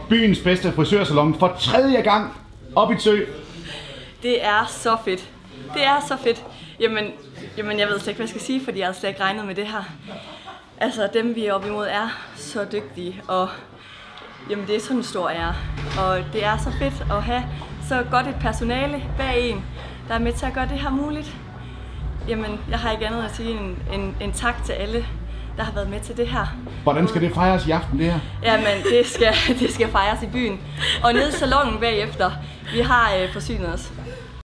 byens bedste frisørsalon for 3. gang op i Tø. Det er så fedt. Det er så fedt. Jamen jeg ved slet ikke, hvad jeg skal sige, fordi jeg har slet ikke regnet med det her. Altså, dem vi er oppe imod er så dygtige, og jamen, det er sådan en stor ære. Og det er så fedt at have så godt et personale bag en, der er med til at gøre det her muligt. Jamen, jeg har ikke andet at sige en tak til alle, der har været med til det her. Hvordan skal det fejres i aften, det her? Jamen, det skal fejres i byen. Og nede i salonen bagefter, vi har forsynet os.